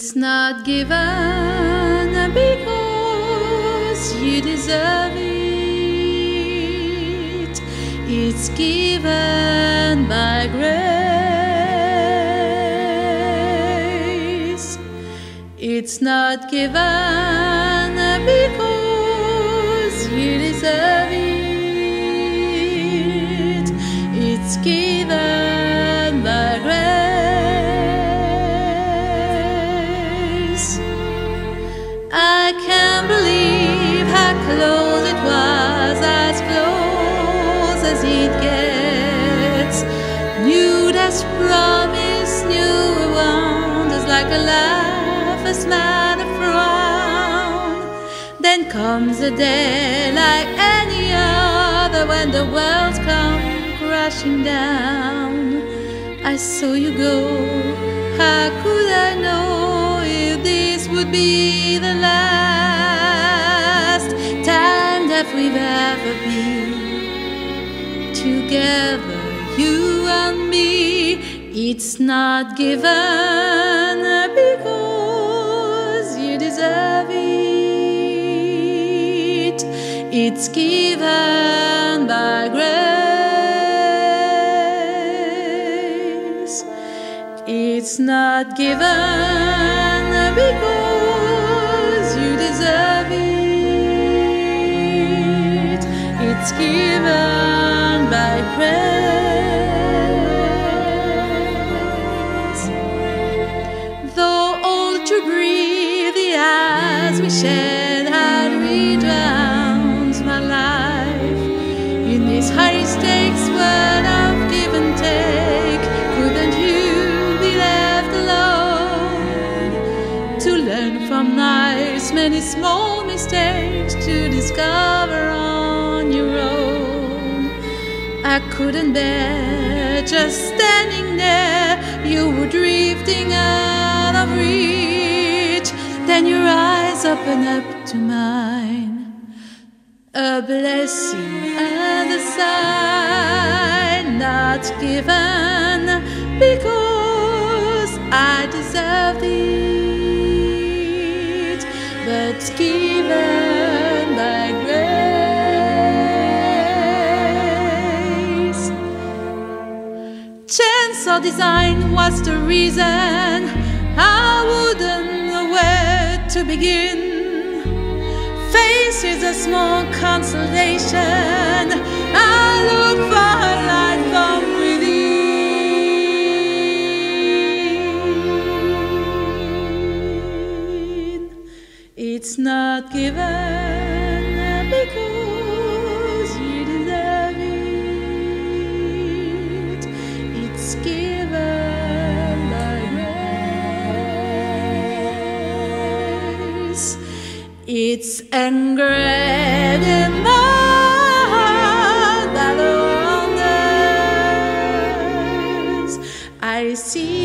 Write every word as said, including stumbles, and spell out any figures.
It's not given because you deserve it. It's given by grace. It's not given because you deserve it. It's given by grace. I can't believe how close it was, as close as it gets. Knew that's promise, knew a wonders like a laugh, a smile, a frown. Then comes a day like any other when the world's come crashing down. I saw you go, how could I know if this would be the last time that we've ever been together, you and me. It's not given because you deserve it. It's given by grace. It's not given because you deserve it. It's given by grace. Though all to breathe, the eyes we shed had redrowned my life in this high stakes world of give and take. Couldn't you be left alone to learn from life's many small mistakes, to discover on your own? I couldn't bear just standing there, you were drifting out of reach. Then your eyes open up to mine, a blessing and a sign. Not given because I deserved it, but given by grace. Chance or design was the reason I wouldn't know where to begin. Face is a small consolation. I look for a light from within. It's not given because you deserve it. It's given by grace. It's engraved in my heart that wonders. I see